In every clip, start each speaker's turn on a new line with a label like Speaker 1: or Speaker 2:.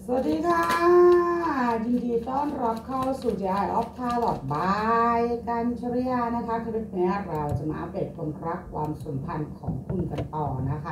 Speaker 1: สวัสดีค่ะยินดีต้อนรับเข้าสู่ Eye of Tarot by กันชริยานะคะคลิปนี้เราจะมาอัปเดตความรักความสัมพันธ์ของคุณกันต่อนะคะ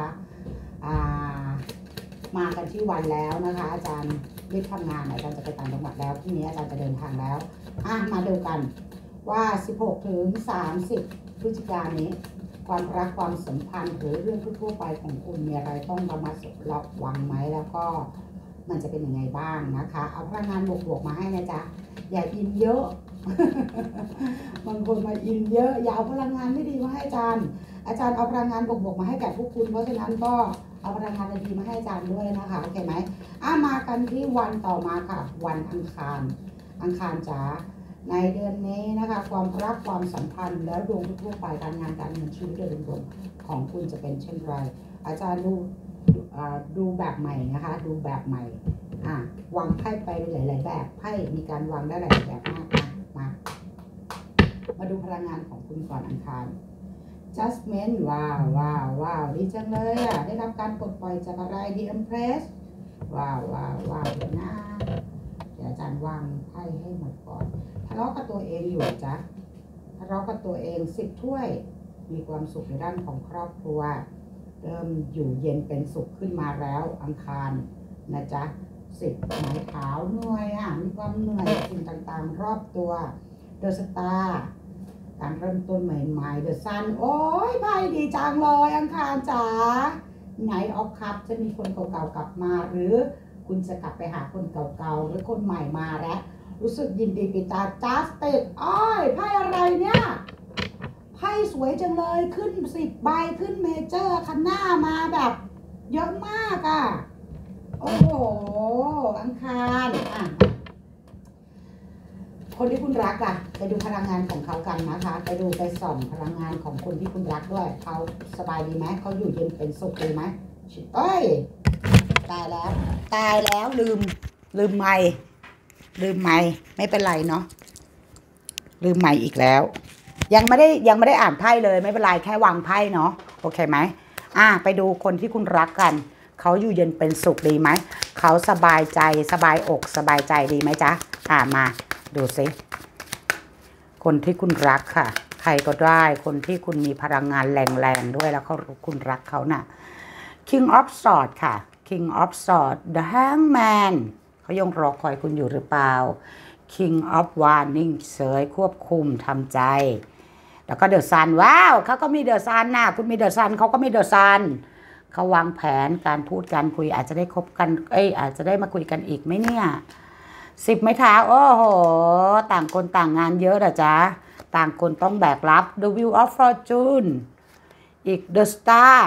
Speaker 1: มากันที่วันแล้วนะคะอาจารย์รีบทำงานอาจารย์จะไปต่างจังหวัดแล้วที่นี้อาจารย์จะเดินทางแล้วมาดูกันว่า16 ถึง 30 พฤศจิกายนนี้ความรักความสัมพันธ์หรือเรื่องทั่วไปของคุณมีอะไรต้องระมัดระวังไหมแล้วก็มันจะเป็นยังไงบ้างนะคะเอาพลังงานบวกๆมาให้นะจ๊ะอย่าอินเยอะ บางคนมาอินเยอะอย่าเอาพลังงานไม่ดีมาให้อาจารย์เอาพลังงานบวกๆมาให้แก่พวกคุณเพราะฉะนั้นก็เอาพลังงานดีๆมาให้อาจารย์ด้วยนะคะโอเคไหมมากันที่วันต่อมาค่ะวันอังคารจ๋าในเดือนนี้นะคะความรักความสัมพันธ์แล้วดวงทั่วไปการงานการเงินชีวิตโดยรวมของคุณจะเป็นเช่นไรอาจารย์ดูแบบใหม่นะคะดูแบบใหม่วางไพ่ไปหลายๆแบบไพ่มีการวางได้หลายแบบมากมาดูพลังงานของคุณก่อนอังคาร Judgment ว้าวดีจังเลยได้รับการปลดปล่อยจากอะไร The Empress ว้าวเดี๋ยวนะเดี๋ยวอาจารย์วางไพ่ให้หมดก่อนทะเลาะกับตัวเองอยู่จ๊ะทะเลาะกับตัวเอง10 ถ้วยมีความสุขในด้านของครอบครัวเริ่มอยู่เย็นเป็นสุขขึ้นมาแล้วอังคารนะจ๊ะ10 ไม้เท้าเหนื่อยมีความเหนื่อยสิ่งต่างๆรอบตัวเดอะสตาร์การเริ่มต้นใหม่ๆเดอะซันโอ้ยไพ่ดีจังเลยอังคารจ๋าไหนออกครับจะมีคนเก่าๆกลับมาหรือคุณจะกลับไปหาคนเก่าๆหรือคนใหม่มาแล้วรู้สึกยินดีปิตาจัสติดไพ่อะไรเนี่ยไพ่สวยจังเลยขึ้น10 ใบขึ้นเมเจอร์คันหน้ามาแบบเยอะมากโอ้โหอังคารคนที่คุณรักไปดูพลังงานของเขากันนะคะไปส่องพลังงานของคนที่คุณรักด้วยเขาสบายดีไหมเขาอยู่เย็นเป็นสุขดีไหมตายแล้วลืมไม่ไม่เป็นไรเนาะลืมไม่อีกแล้วยังไม่ได้อ่านไพ่เลยไม่เป็นไรแค่วางไพ่เนาะโอเคไหมไปดูคนที่คุณรักกันเขาอยู่เย็นเป็นสุขดีไหมเขาสบายใจสบายอกสบายใจดีไหมจ๊ะมาดูสิคนที่คุณรักค่ะใครก็ได้คนที่คุณมีพลังงานแรงๆด้วยแล้วคุณรักเขาน่ะ King of Swords ค่ะ King of Swords The Hangman เขายังรอคอยคุณอยู่หรือเปล่า King of Wands นิ่งเฉยควบคุมทำใจแล้วก็เดอะซันว้าวเขาก็มีเดอะซันคุณมีเดอะซันเขาก็มีเดอะซันเขาวางแผนการพูดการคุยอาจจะได้คบกันอาจจะได้มาคุยกันอีกไหมเนี่ย10 ไม้เท้าโอ้โหต่างคนต่างงานเยอะอะจ๊ะต่างคนต้องแบกรับ The Wheel of Fortune อีก The Star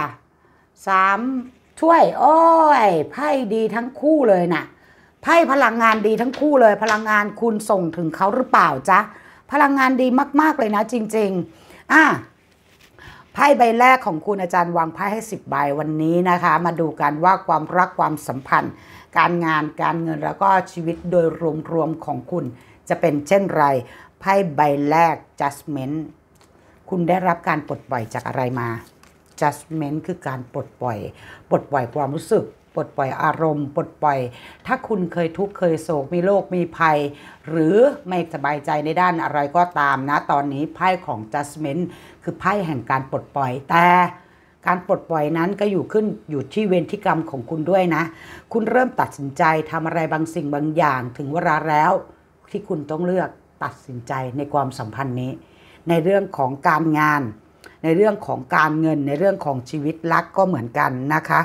Speaker 1: 3 ถ้วยโอ้ยไพ่ดีทั้งคู่เลยนะไพ่พลังงานดีทั้งคู่เลยพลังงานคุณส่งถึงเขาหรือเปล่าจ๊ะพลังงานดีมากๆเลยนะจริงๆไพ่ใบแรกของคุณอาจารย์วางไพ่ให้10 ใบวันนี้นะคะมาดูกันว่าความรักความสัมพันธ์การงานการเงินแล้วก็ชีวิตโดยรวมของคุณจะเป็นเช่นไรไพ่ใบแรก Judgment คุณได้รับการปลดปล่อยจากอะไรมา Judgment คือการปลดปล่อยความรู้สึกปลดปล่อยอารมณ์ปลดปล่อยถ้าคุณเคยทุกข์เคยโศกมีโรคมีภัยหรือไม่สบายใจในด้านอะไรก็ตามนะตอนนี้ไพ่ของ Judgment คือไพ่แห่งการปลดปล่อยแต่การปลดปล่อยนั้นก็อยู่ที่เวรที่กรรมของคุณด้วยนะคุณเริ่มตัดสินใจทำอะไรบางสิ่งบางอย่างถึงเวลาแล้วที่คุณต้องเลือกตัดสินใจในความสัมพันธ์นี้ในเรื่องของการงานในเรื่องของการเงินในเรื่องของชีวิตรักก็เหมือนกันนะคะ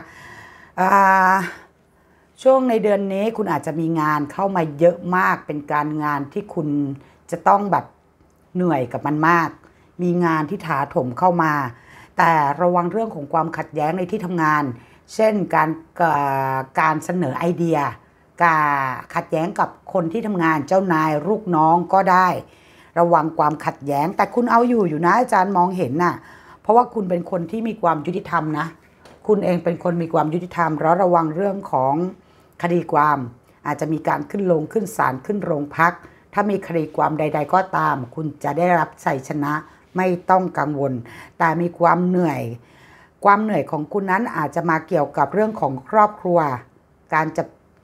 Speaker 1: ช่วงในเดือนนี้คุณอาจจะมีงานเข้ามาเยอะมากเป็นการงานที่คุณจะต้องแบบเหนื่อยกับมันมากมีงานที่ถาโถมเข้ามาแต่ระวังเรื่องของความขัดแย้งในที่ทำงานเช่นการเสนอไอเดียการขัดแย้งกับคนที่ทำงานเจ้านายลูกน้องก็ได้ระวังความขัดแย้งแต่คุณเอาอยู่นะอาจารย์มองเห็นเพราะว่าคุณเป็นคนที่มีความยุติธรรมนะคุณเองเป็นคนมีความยุติธรรมแล้วระวังเรื่องของคดีความอาจจะมีการขึ้นศาลขึ้นโรงพักถ้ามีคดีความใดๆก็ตามคุณจะได้รับชัยชนะไม่ต้องกังวลแต่มีความเหนื่อยของคุณนั้นอาจจะมาเกี่ยวกับเรื่องของครอบครัว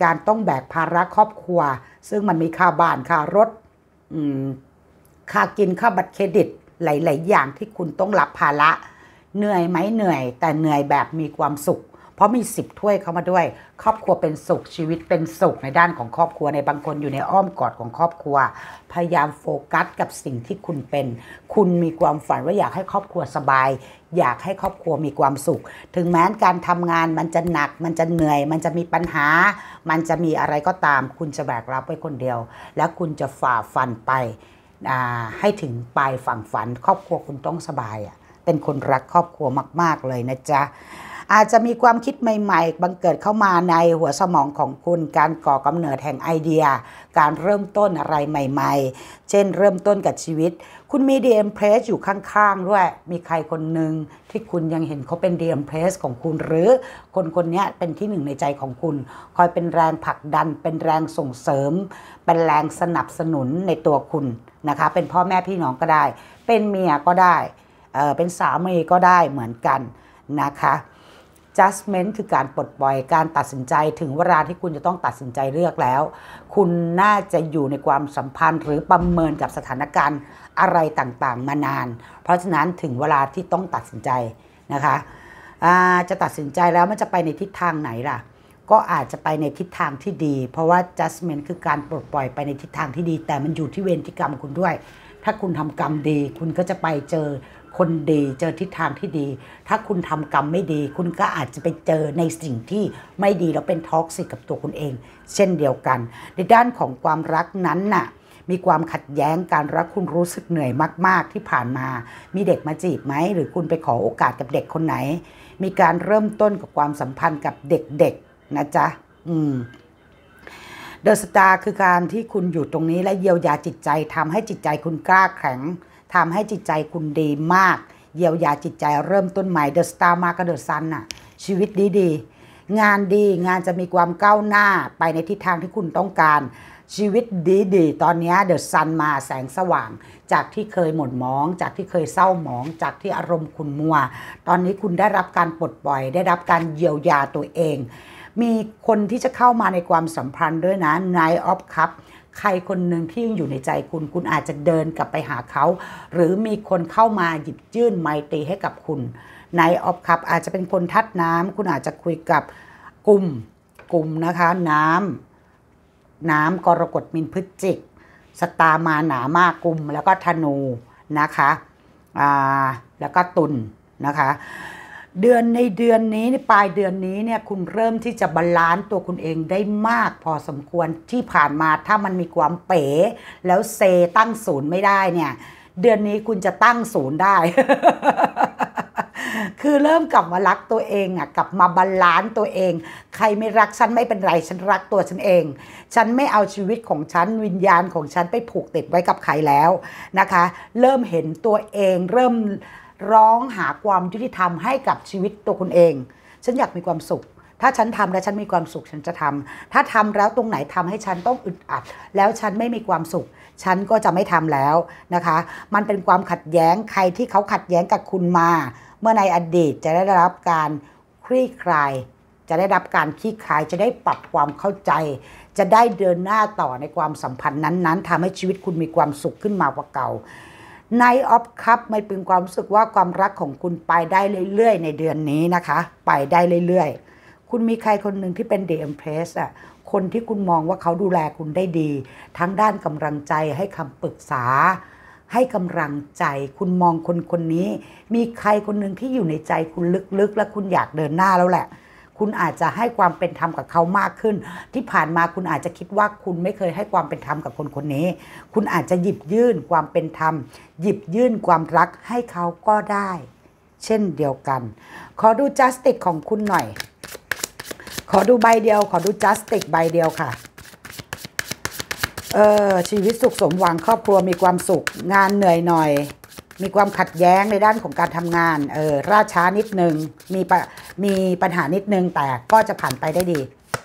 Speaker 1: การต้องแบกภาระครอบครัวซึ่งมันมีค่าบ้านค่ารถค่ากินค่าบัตรเครดิตหลายๆอย่างที่คุณต้องรับภาระเหนื่อยไหมเหนื่อยแต่เหนื่อยแบบมีความสุขเพราะมี10ถ้วยเข้ามาด้วยครอบครัวเป็นสุขชีวิตเป็นสุขในด้านของครอบครัวในบางคนอยู่ในอ้อมกอดของครอบครัวพยายามโฟกัสกับสิ่งที่คุณเป็นคุณมีความฝันว่าอยากให้ครอบครัวสบายอยากให้ครอบครัวมีความสุขถึงแม้การทำงานมันจะหนักมันจะเหนื่อยมันจะมีปัญหามันจะมีอะไรก็ตามคุณจะแบกรับไว้คนเดียวแล้วคุณจะฝ่าฟันไปให้ถึงปลายฝั่งฝันครอบครัวคุณต้องสบายเป็นคนรักครอบครัวมากๆเลยนะจ๊ะอาจจะมีความคิดใหม่ๆบังเกิดเข้ามาในหัวสมองของคุณการก่อกำเนิดแห่งไอเดียการเริ่มต้นอะไรใหม่ๆเช่นเริ่มต้นกับชีวิตคุณมี The Empress อยู่ข้างๆด้วยมีใครคนหนึ่งที่คุณยังเห็นเขาเป็น The Empress ของคุณหรือคนคนนี้เป็นที่หนึ่งในใจของคุณคอยเป็นแรงผลักดันเป็นแรงส่งเสริมเป็นแรงสนับสนุนในตัวคุณนะคะเป็นพ่อแม่พี่น้องก็ได้เป็นเมียก็ได้เป็นสามีก็ได้เหมือนกันนะคะ judgment คือการปลดปล่อยการตัดสินใจถึงเวลาที่คุณจะต้องตัดสินใจเลือกแล้วคุณน่าจะอยู่ในความสัมพันธ์หรือประเมินกับสถานการณ์อะไรต่างๆมานานเพราะฉะนั้นถึงเวลาที่ต้องตัดสินใจนะคะจะตัดสินใจแล้วมันจะไปในทิศทางไหนล่ะก็อาจจะไปในทิศทางที่ดีเพราะว่า judgment คือการปลดปล่อยไปในทิศทางที่ดีแต่มันอยู่ที่เวรที่กรรมคุณด้วยถ้าคุณทำกรรมดีคุณก็จะไปเจอคนดีเจอทิศทางที่ดีถ้าคุณทำกรรมไม่ดีคุณก็อาจจะไปเจอในสิ่งที่ไม่ดีแล้วเป็นท็อกซิกกับตัวคุณเองเช่นเดียวกันในด้านของความรักนั้นน่ะมีความขัดแย้งการรักคุณรู้สึกเหนื่อยมากๆที่ผ่านมามีเด็กมาจีบไหมหรือคุณไปขอโอกาสกับเด็กคนไหนมีการเริ่มต้นกับความสัมพันธ์กับเด็กๆนะจ๊ะเดอะสตาร์คือการที่คุณอยู่ตรงนี้และเยียวยาจิตใจทำให้จิตใจคุณกล้าแข็งทำให้จิตใจคุณดีมากเยียวยาจิตใจเริ่มต้นใหม่เดอะสตาร์มากับเดอะซันน่ะชีวิตดีงานดีงานจะมีความก้าวหน้าไปในทิศทางที่คุณต้องการชีวิตดีตอนนี้เดอะซันมาแสงสว่างจากที่เคยหม่นหมองจากที่เคยเศร้าหมองจากที่อารมณ์ขุ่นมัวตอนนี้คุณได้รับการปลดปล่อยได้รับการเยียวยาตัวเองมีคนที่จะเข้ามาในความสัมพันธ์ด้วยนะ Knight of Cups ใครคนหนึ่งที่ยังอยู่ในใจคุณอาจจะเดินกลับไปหาเขาหรือมีคนเข้ามาหยิบยื่นไมตรีให้กับคุณ Knight of Cups อาจจะเป็นคนธาตุน้ำคุณอาจจะคุยกับกลุ่มนะคะน้ำกรกฎมีนพฤศจิกสตาร์มาหนามากกุมแล้วก็ธนูนะคะแล้วก็ตุลนะคะในเดือนนี้ในปลายเดือนนี้เนี่ยคุณเริ่มที่จะบาลานซ์ตัวคุณเองได้มากพอสมควรที่ผ่านมาถ้ามันมีความเป๋แล้วเซตั้งศูนย์ไม่ได้เนี่ยเดือนนี้คุณจะตั้งศูนย์ได้ คือเริ่มกลับมารักตัวเองกลับมาบาลานซ์ตัวเองใครไม่รักฉันไม่เป็นไรฉันรักตัวฉันเองฉันไม่เอาชีวิตของฉันวิญญาณของฉันไปผูกติดไว้กับใครแล้วนะคะเริ่มเห็นตัวเองเริ่มร้องหาความยุติธรรมให้กับชีวิตตัวคุณเองฉันอยากมีความสุขถ้าฉันทำแล้วฉันมีความสุขฉันจะทำถ้าทำแล้วตรงไหนทำให้ฉันต้องอึดอัดแล้วฉันไม่มีความสุขฉันก็จะไม่ทำแล้วนะคะมันเป็นความขัดแย้งใครที่เขาขัดแย้งกับคุณมาเมื่อในอดีตจะได้รับการคลี่คลายจะได้รับการคลี่คลายจะได้ปรับความเข้าใจจะได้เดินหน้าต่อในความสัมพันธ์นั้นๆทำให้ชีวิตคุณมีความสุขขึ้นมากว่าเก่าKnight of Cups ไม่เป็นความรู้สึกว่าความรักของคุณไปได้เรื่อยๆในเดือนนี้นะคะไปได้เรื่อยๆคุณมีใครคนหนึ่งที่เป็น The Empress คนที่คุณมองว่าเขาดูแลคุณได้ดีทั้งด้านกำลังใจให้คำปรึกษาให้กำลังใจคุณมองคนนี้มีใครคนหนึ่งที่อยู่ในใจคุณลึกๆและคุณอยากเดินหน้าแล้วแหละคุณอาจจะให้ความเป็นธรรมกับเขามากขึ้นที่ผ่านมาคุณอาจจะคิดว่าคุณไม่เคยให้ความเป็นธรรมกับคนนี้คุณอาจจะหยิบยื่นความเป็นธรรมหยิบยื่นความรักให้เขาก็ได้เช่นเดียวกันขอดู Justice ของคุณหน่อยขอดูใบเดียวขอดู Justice ใบเดียวค่ะชีวิตสุขสมหวังครอบครัวมีความสุขงานเหนื่อยหน่อยมีความขัดแย้งในด้านของการทำงานล่าช้านิดนึงมีปัญหานิดนึงแต่ก็จะผ่านไปได้ดี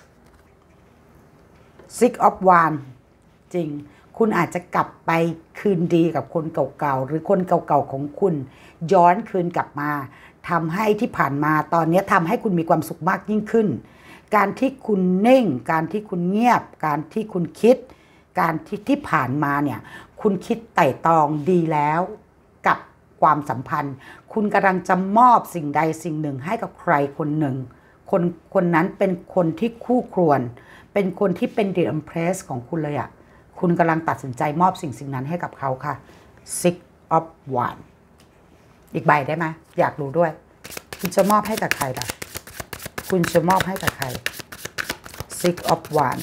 Speaker 1: Six of Wands จริงคุณอาจจะกลับไปคืนดีกับคนเก่าๆหรือคนเก่าๆของคุณย้อนคืนกลับมาทำให้ที่ผ่านมาตอนนี้ทำให้คุณมีความสุขมากยิ่งขึ้นการที่คุณนิ่งการที่คุณเงียบการที่คุณคิดการที่ผ่านมาเนี่ยคุณคิดไต่ตรองดีแล้วกับความสัมพันธ์คุณกำลังจะมอบสิ่งใดสิ่งหนึ่งให้กับใครคนหนึ่งคนนั้นเป็นคนที่คู่ควรเป็นคนที่เป็น The Empress ของคุณเลยอะคุณกำลังตัดสินใจมอบสิ่งนั้นให้กับเขาค่ะ Six of Wands อีกใบได้ไหมอยากรู้ด้วยคุณจะมอบให้กับใครล่ะคุณจะมอบให้กับใคร Six of Wands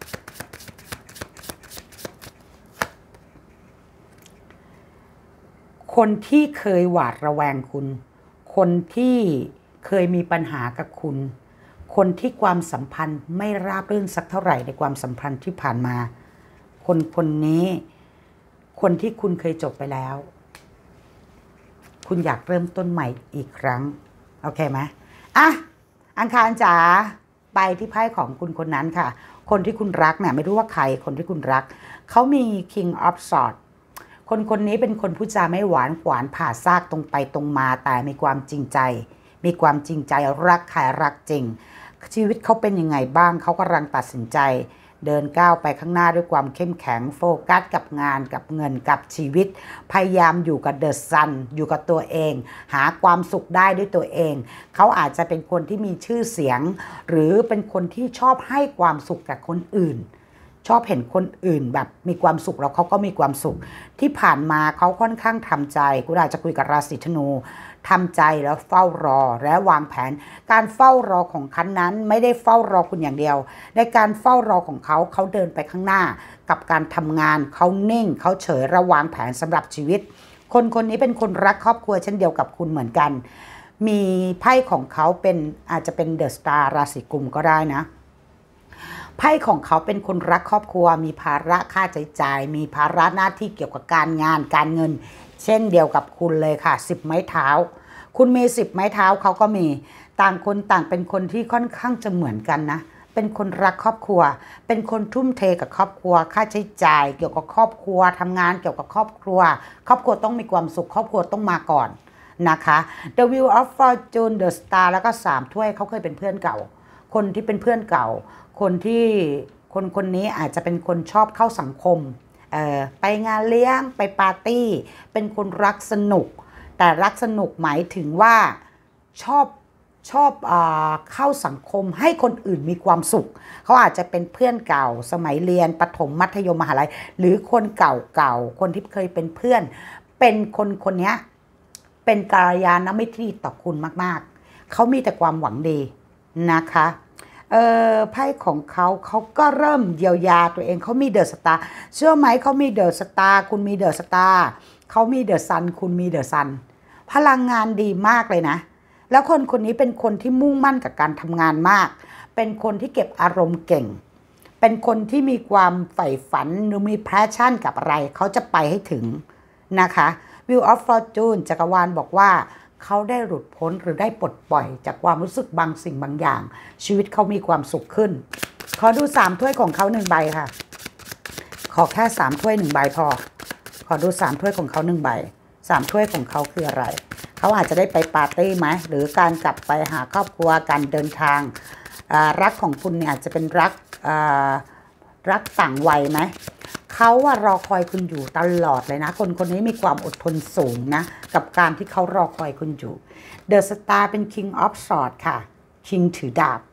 Speaker 1: คนที่เคยหวาดระแวงคุณคนที่เคยมีปัญหากับคุณคนที่ความสัมพันธ์ไม่ราบรื่นสักเท่าไหร่ในความสัมพันธ์ที่ผ่านมาคนนี้คนที่คุณเคยจบไปแล้วคุณอยากเริ่มต้นใหม่อีกครั้งโอเคไหมอ่ะอังคารจ๋าไปที่ไพ่ของคุณคนนั้นค่ะคนที่คุณรักเนี่ยไม่รู้ว่าใครคนที่คุณรักเขามี King of Swords คนนี้เป็นคนพูดจาไม่หวานหวานผ่าซากตรงไปตรงมาแต่มีความจริงใจมีความจริงใจรักใครรักจริงชีวิตเขาเป็นยังไงบ้างเขากำลังตัดสินใจเดินก้าวไปข้างหน้าด้วยความเข้มแข็งโฟกัสกับงานกับเงินกับชีวิตพยายามอยู่กับเดอะซันอยู่กับตัวเองหาความสุขได้ด้วยตัวเองเขาอาจจะเป็นคนที่มีชื่อเสียงหรือเป็นคนที่ชอบให้ความสุขกับคนอื่นชอบเห็นคนอื่นแบบมีความสุขแล้วเขาก็มีความสุขที่ผ่านมาเขาค่อนข้างทำใจคุณอาจจะคุยกับราศีธนูทำใจแล้วเฝ้ารอและวางแผนการเฝ้ารอของเขานั้นไม่ได้เฝ้ารอคุณอย่างเดียวในการเฝ้ารอของเขาเดินไปข้างหน้ากับการทำงานเขานิ่งเขาเฉยระวางแผนสำหรับชีวิตคนนี้เป็นคนรักครอบครัวเช่นเดียวกับคุณเหมือนกันมีไพ่ของเขาเป็นอาจจะเป็นเดอะสตาร์ราศีกุมก็ได้นะไพ่ของเขาเป็นคนรักครอบครัวมีภาระค่าใช้จ่ายมีภาระหน้าที่เกี่ยวกับการงานการเงินเช่นเดียวกับคุณเลยค่ะ10 ไม้เท้าคุณมี10 ไม้เท้าเขาก็มีต่างคนต่างเป็นคนที่ค่อนข้างจะเหมือนกันนะเป็นคนรักครอบครัวเป็นคนทุ่มเทกับครอบครัวค่าใช้จ่ายเกี่ยวกับครอบครัวทำงานเกี่ยวกับครอบครัวครอบครัวต้องมีความสุขครอบครัวต้องมาก่อนนะคะ The Wheel of Fortune The Star แล้วก็3 ถ้วยเขาเคยเป็นเพื่อนเก่าคนที่เป็นเพื่อนเก่าคนนี้อาจจะเป็นคนชอบเข้าสังคมไปงานเลี้ยงไปปาร์ตี้เป็นคนรักสนุกแต่รักสนุกหมายถึงว่าชอบเข้าสังคมให้คนอื่นมีความสุขเขาอาจจะเป็นเพื่อนเก่าสมัยเรียนประถมมัธยมมหาลัยหรือคนเก่าคนที่เคยเป็นเพื่อนเป็นคนนี้เป็นกัลยาณมิตรที่ต่อคุณมากๆเขามีแต่ความหวังดีนะคะไพ่ของเขาก็เริ่มเยียวยาตัวเองเขามีเดอะสตาร์เชื่อไหมเขามีเดอะสตาร์คุณมีเดอะสตาร์เขามีเดอะซันคุณมีเดอะซันพลังงานดีมากเลยนะแล้วคนนี้เป็นคนที่มุ่งมั่นกับการทำงานมากเป็นคนที่เก็บอารมณ์เก่งเป็นคนที่มีความใฝ่ฝันหรือมีแพชชั่นกับอะไรเขาจะไปให้ถึงนะคะ Wheel of Fortune จักรวาลบอกว่าเขาได้หลุดพ้นหรือได้ปลดปล่อยจากความรู้สึกบางสิ่งบางอย่างชีวิตเขามีความสุขขึ้นขอดู3 ถ้วยของเขา1 ใบค่ะขอแค่3 ถ้วย1 ใบพอขอดู3 ถ้วยของเขา1 ใบ3 ถ้วยของเขาคืออะไรเขาอาจจะได้ไปปาร์ตี้ไหมหรือการกลับไปหาครอบครัวการเดินทางรักของคุณเนี่ยอาจจะเป็นรักต่างวัยไหมเขารอคอยคุณอยู่ตลอดเลยนะคนนี้มีความอดทนสูงนะกับการที่เขารอคอยคุณอยู่เดอะสตาร์เป็น King of Swords ค่ะ King ถือดาบ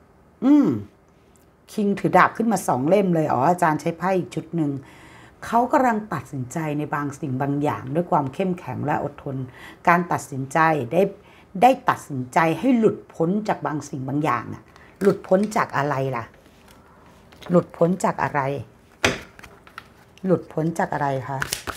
Speaker 1: King ถือดาบขึ้นมา2 เล่มเลยอาจารย์ใช้ไพ่อีกชุดหนึ่งเขากำลังตัดสินใจในบางสิ่งบางอย่างด้วยความเข้มแข็งและอดทนการตัดสินใจได้ตัดสินใจให้หลุดพ้นจากบางสิ่งบางอย่างหลุดพ้นจากอะไรล่ะหลุดพ้นจากอะไรหลุดพ้นจากอะไรคะ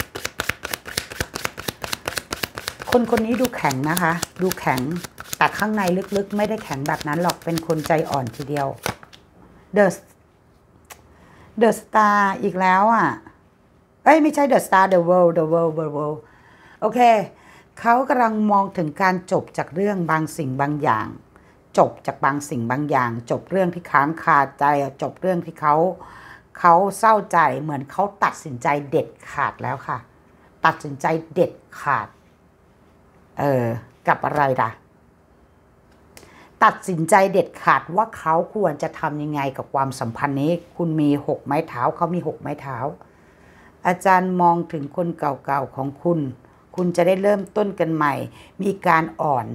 Speaker 1: คนนี้ดูแข็งนะคะดูแข็งแต่ข้างในลึกๆไม่ได้แข็งแบบนั้นหรอกเป็นคนใจอ่อนทีเดียวเดอะสตาร์อีกแล้วไม่ใช่เดอะสตาร์ the world โอเคเขากำลังมองถึงการจบจากเรื่องบางสิ่งบางอย่างจบจากบางสิ่งบางอย่างจบเรื่องที่ค้างคาใจจบเรื่องที่เขาเศร้าใจเหมือนเขาตัดสินใจเด็ดขาดแล้วค่ะตัดสินใจเด็ดขาดกับอะไรล่ะตัดสินใจเด็ดขาดว่าเขาควรจะทำยังไงกับความสัมพันธ์นี้คุณมี6 ไม้เท้าเขามี6 ไม้เท้าอาจารย์มองถึงคนเก่าๆของคุณคุณจะได้เริ่มต้นกันใหม่มีการ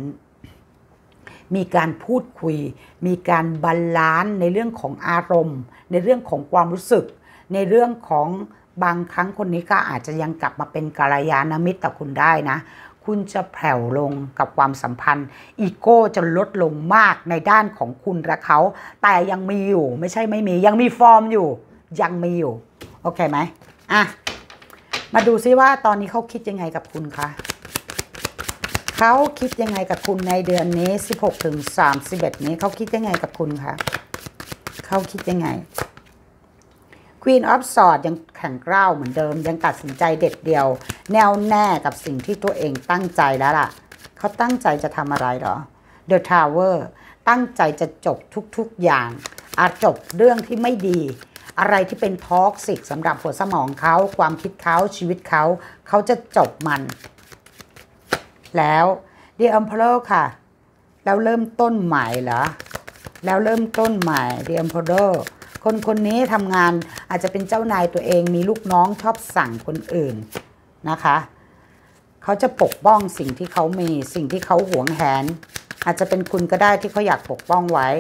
Speaker 1: มีการพูดคุยมีการบาลานซ์ในเรื่องของอารมณ์ในเรื่องของความรู้สึกในเรื่องของบางครั้งคนนี้ก็อาจจะยังกลับมาเป็นกัลยาณมิตรต่อคุณได้นะคุณจะแผ่วลงกับความสัมพันธ์อีโก้จะลดลงมากในด้านของคุณและเขาแต่ยังมีอยู่ไม่ใช่ไม่มียังมีฟอร์มอยู่ยังมีอยู่โอเคไหมอ่ะมาดูซิว่าตอนนี้เขาคิดยังไงกับคุณคะเขาคิดยังไงกับคุณในเดือนนี้16 ถึง 31นี้เขาคิดยังไงกับคุณคะเขาคิดยังไง Queen of Swords ยังแข็งกร้าวเหมือนเดิมยังตัดสินใจเด็ดเดียวแน่วแน่กับสิ่งที่ตัวเองตั้งใจแล้วล่ะเขาตั้งใจจะทำอะไรหรอ The Tower ตั้งใจจะจบทุกๆอย่างอาจจบเรื่องที่ไม่ดีอะไรที่เป็นท็อกซิกสำหรับหัวสมองเขาความคิดเขาชีวิตเขาจะจบมันแล้ว The Emperor ค่ะแล้วเริ่มต้นใหม่เหรอแล้วเริ่มต้นใหม่ The Emperor คนนี้ทำงานอาจจะเป็นเจ้านายตัวเองมีลูกน้องชอบสั่งคนอื่นนะคะเขาจะปกป้องสิ่งที่เขามีสิ่งที่เขาหวงแหนอาจจะเป็นคุณก็ได้ที่เขาอยากปกป้องไว้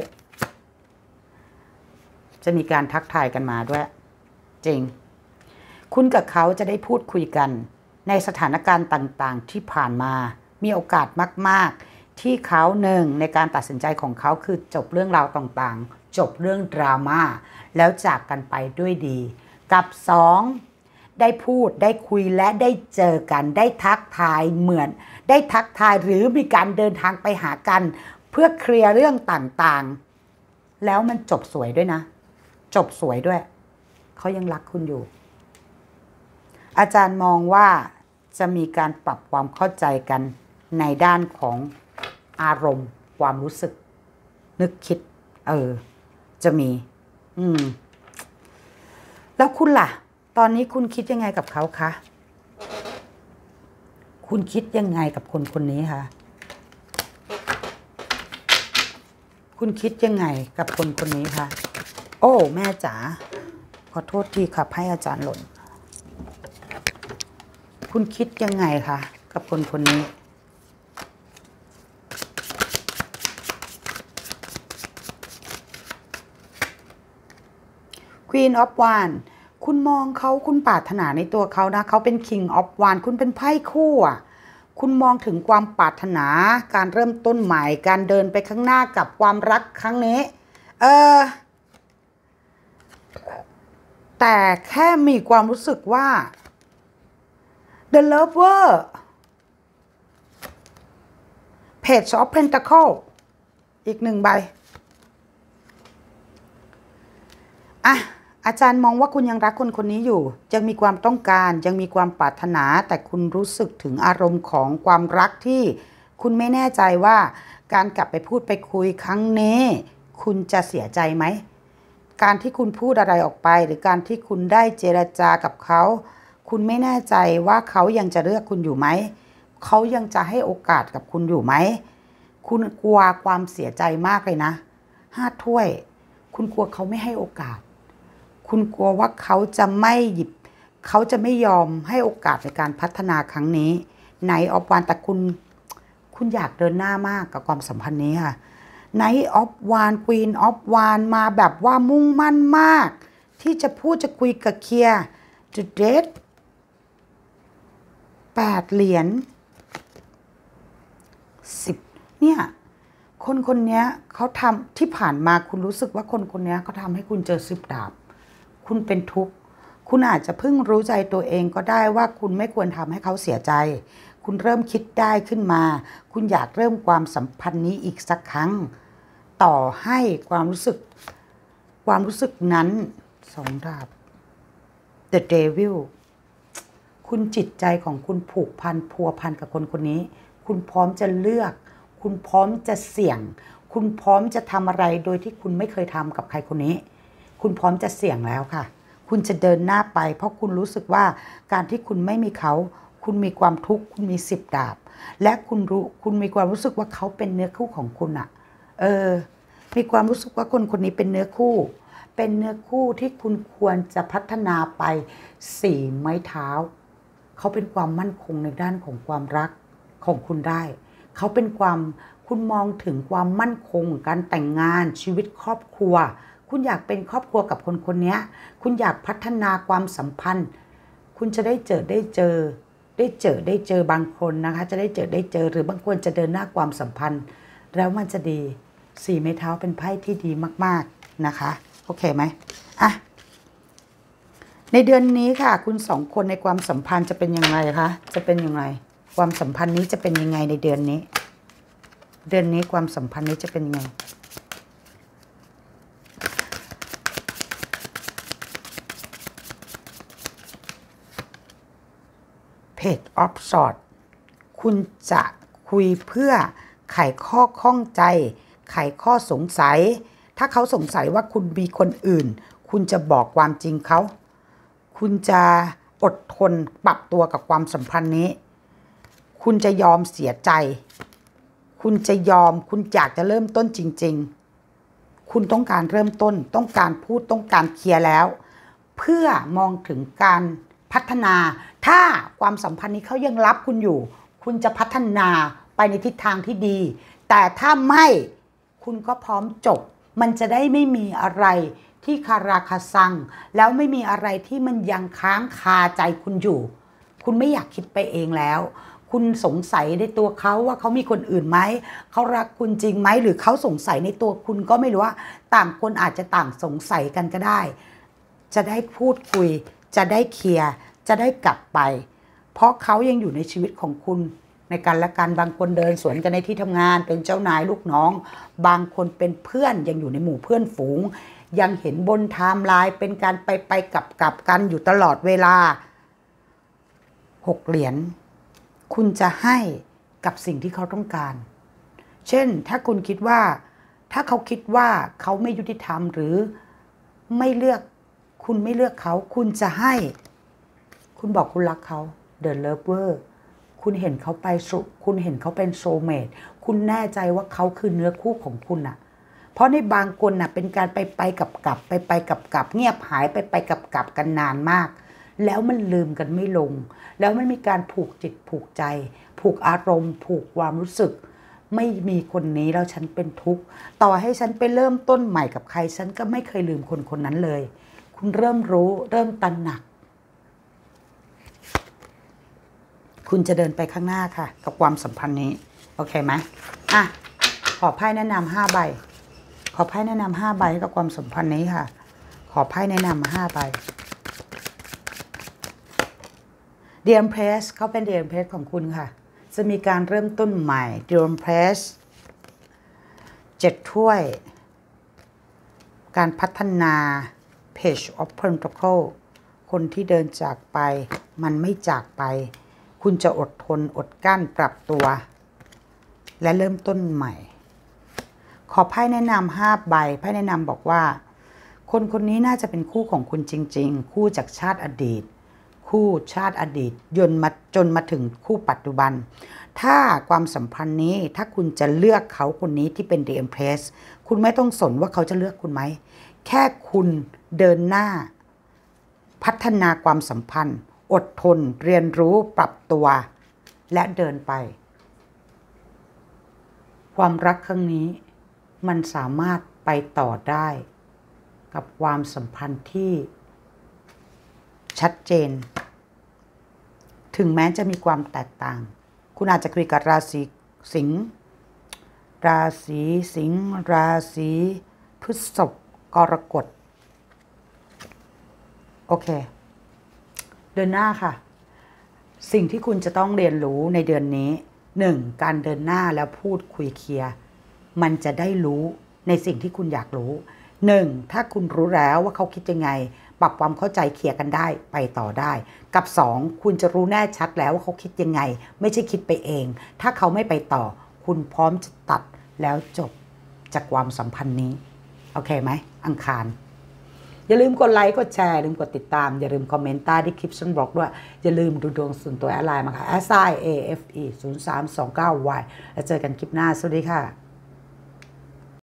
Speaker 1: จะมีการทักทายกันมาด้วยจริงคุณกับเขาจะได้พูดคุยกันในสถานการณ์ต่างๆที่ผ่านมามีโอกาสมากๆที่เขาหนึ่งในการตัดสินใจของเขาคือจบเรื่องราวต่างๆจบเรื่องดราม่าแล้วจากกันไปด้วยดีกับ2ได้พูดได้คุยและได้เจอกันได้ทักทายเหมือนได้ทักทายหรือมีการเดินทางไปหากันเพื่อเคลียร์เรื่องต่างๆแล้วมันจบสวยด้วยนะจบสวยด้วยเขายังรักคุณอยู่อาจารย์มองว่าจะมีการปรับความเข้าใจกันในด้านของอารมณ์ความรู้สึกนึกคิดจะมีแล้วคุณล่ะตอนนี้คุณคิดยังไงกับเขาคะคุณคิดยังไงกับคนนี้คะคุณคิดยังไงกับคนนี้คะโอ้แม่จ๋าขอโทษทีครับให้อาจารย์หล่นคุณคิดยังไงคะกับคนนี้Queen of Wands คุณมองเขาคุณปรารถนาในตัวเขานะเขาเป็น King of Wands คุณเป็นไพ่คู่อ่ะคุณมองถึงความปรารถนาการเริ่มต้นใหม่การเดินไปข้างหน้ากับความรักครั้งนี้แต่แค่มีความรู้สึกว่า The Lover Page of Pentacle อีก1 ใบอาจารย์มองว่าคุณยังรักคนนี้อยู่ยังมีความต้องการยังมีความปรารถนาแต่คุณรู้สึกถึงอารมณ์ของความรักที่คุณไม่แน่ใจว่าการกลับไปพูดไปคุยครั้งนี้คุณจะเสียใจไหมการที่คุณพูดอะไรออกไปหรือการที่คุณได้เจรจากับเขาคุณไม่แน่ใจว่าเขายังจะเลือกคุณอยู่ไหมเขายังจะให้โอกาสกับคุณอยู่ไหมคุณกลัวความเสียใจมากเลยนะ5 ถ้วยคุณกลัวเขาไม่ให้โอกาสคุณกลัวว่าเขาจะไม่ยอมให้โอกาสในการพัฒนาครั้งนี้ในออฟวานแต่คุณอยากเดินหน้ามากกับความสัมพันธ์นี้ค่ะในออฟวานควีนออฟวานมาแบบว่ามุ่งมั่นมากที่จะพูดจะคุยกับเคลียร์จุดเดท8 เหรียญ10เนี่ยคนนี้เขาทำที่ผ่านมาคุณรู้สึกว่าคนนี้เขาทำให้คุณเจอ10 ดาบคุณเป็นทุกข์คุณอาจจะเพิ่งรู้ใจตัวเองก็ได้ว่าคุณไม่ควรทำให้เขาเสียใจคุณเริ่มคิดได้ขึ้นมาคุณอยากเริ่มความสัมพันธ์นี้อีกสักครั้งต่อให้ความรู้สึกนั้น2 ดาบ The Devil คุณจิตใจของคุณผูกพันพัวพันกับคนนี้คุณพร้อมจะเลือกคุณพร้อมจะเสี่ยงคุณพร้อมจะทำอะไรโดยที่คุณไม่เคยทำกับใครคนนี้คุณพร้อมจะเสี่ยงแล้วค่ะคุณจะเดินหน้าไปเพราะคุณรู้สึกว่าการที่คุณไม่มีเขาคุณมีความทุกข์คุณมี10 ดาบและคุณมีความรู้สึกว่าเขาเป็นเนื้อคู่ของคุณอะเออมีความรู้สึกว่าคนคนนี้เป็นเนื้อคู่เป็นเนื้อคู่ที่คุณควรจะพัฒนาไป4 ไม้เท้าเขาเป็นความมั่นคงในด้านของความรักของคุณได้เขาเป็นความคุณมองถึงความมั่นคงการแต่งงานชีวิตครอบครัวคุณอยากเป็นครอบครัวกับคนคนนี้คุณอยากพัฒนาความสัมพันธ์คุณจะได้เจอบางคนนะคะจะได้เจอหรือบางคนจะเดินหน้าความสัมพันธ์แล้วมันจะดี4 ไม้เท้าเป็นไพ่ที่ดีมากๆนะคะโอเคไหมอ่ะในเดือนนี้ค่ะคุณ2 คนในความสัมพันธ์จะเป็นยังไงคะจะเป็นยังไงความสัมพันธ์นี้จะเป็นยังไงในเดือนนี้ความสัมพันธ์นี้จะเป็นยังไงPage of Swords คุณจะคุยเพื่อไขข้อข้องใจไขข้อสงสัยถ้าเขาสงสัยว่าคุณมีคนอื่นคุณจะบอกความจริงเขาคุณจะอดทนปรับตัวกับความสัมพันธ์นี้คุณจะยอมเสียใจคุณจะยอมคุณอยากจะเริ่มต้นจริงๆคุณต้องการเริ่มต้นต้องการพูดต้องการเคลียร์แล้วเพื่อมองถึงการพัฒนาถ้าความสัมพันธ์นี้เขายังรับคุณอยู่คุณจะพัฒนาไปในทิศทางที่ดีแต่ถ้าไม่คุณก็พร้อมจบมันจะได้ไม่มีอะไรที่คาราคาซังแล้วไม่มีอะไรที่มันยังค้างคาใจคุณอยู่คุณไม่อยากคิดไปเองแล้วคุณสงสัยในตัวเขาว่าเขามีคนอื่นไหมเขารักคุณจริงไหมหรือเขาสงสัยในตัวคุณก็ไม่รู้ว่าต่างคนอาจจะต่างสงสัยกันก็ได้จะได้พูดคุยจะได้เคลียร์จะได้กลับไปเพราะเขายังอยู่ในชีวิตของคุณในการละกันบางคนเดินสวนกันในที่ทำงานเป็นเจ้านายลูกน้องบางคนเป็นเพื่อนยังอยู่ในหมู่เพื่อนฝูงยังเห็นบนไทม์ไลน์เป็นการไปกลับกันอยู่ตลอดเวลา6 เหรียญคุณจะให้กับสิ่งที่เขาต้องการเช่นถ้าคุณคิดว่าถ้าเขาคิดว่าเขาไม่ยุติธรรมหรือไม่เลือกคุณไม่เลือกเขาคุณจะให้คุณบอกคุณรักเขา The Lover คุณเห็นเขาไปคุณเห็นเขาเป็นโซลเมทคุณแน่ใจว่าเขาคือเนื้อคู่ของคุณน่ะเพราะในบางคนน่ะเป็นการไปกลับเงียบหายไปกลับกันนานมากแล้วมันลืมกันไม่ลงแล้วมันมีการผูกจิตผูกใจผูกอารมณ์ผูกความรู้สึกไม่มีคนนี้แล้วฉันเป็นทุกข์ต่อให้ฉันไปเริ่มต้นใหม่กับใครฉันก็ไม่เคยลืมคนคนนั้นเลยคุณเริ่มรู้เริ่มตระหนักคุณจะเดินไปข้างหน้าค่ะกับความสัมพันธ์นี้โอเคไหมอ่ะขอไพ่แนะนำ5 ใบขอไพ่แนะนำ5 ใบกับความสัมพันธ์นี้ค่ะขอไพ่แนะนำ5 ใบThe Empress เขาเป็น The Empress ของคุณค่ะจะมีการเริ่มต้นใหม่ The Empress 7 ถ้วยการพัฒนา Page of Pentacles คนที่เดินจากไปมันไม่จากไปคุณจะอดทนอดกั้นปรับตัวและเริ่มต้นใหม่ขอไพ่แนะนำ5 ใบไพ่แนะนำบอกว่าคนคนนี้น่าจะเป็นคู่ของคุณจริงๆคู่จากชาติอดีตคู่ชาติอดีตจนมาถึงคู่ปัจจุบันถ้าความสัมพันธ์นี้ถ้าคุณจะเลือกเขาคนนี้ที่เป็น The Empress คุณไม่ต้องสนว่าเขาจะเลือกคุณไหมแค่คุณเดินหน้าพัฒนาความสัมพันธ์อดทนเรียนรู้ปรับตัวและเดินไปความรักครั้งนี้มันสามารถไปต่อได้กับความสัมพันธ์ที่ชัดเจนถึงแม้จะมีความแตกต่างคุณอาจจะคุยกับราศีสิงห์ราศีพฤษภกรกฎโอเคเดินหน้าค่ะสิ่งที่คุณจะต้องเรียนรู้ในเดือนนี้1การเดินหน้าแล้วพูดคุยเคลียร์มันจะได้รู้ในสิ่งที่คุณอยากรู้1ถ้าคุณรู้แล้วว่าเขาคิดยังไงปรับความเข้าใจเคลียร์กันได้ไปต่อได้กับ2คุณจะรู้แน่ชัดแล้วว่าเขาคิดยังไงไม่ใช่คิดไปเองถ้าเขาไม่ไปต่อคุณพร้อมจะตัดแล้วจบจากความสัมพันธ์นี้โอเคไหมอังคารอย่าลืมกดไลค์กดแชร์อย่าลืมกดติดตามอย่าลืมคอมเมนต์ใต้ที่คลิปฉันบอกด้วยอย่าลืมดูดวงส่วนตัวแอดไลน์มาค่ะ SIAFE 0329Y แล้วเจอกันคลิปหน้าสวัสดีค่ะ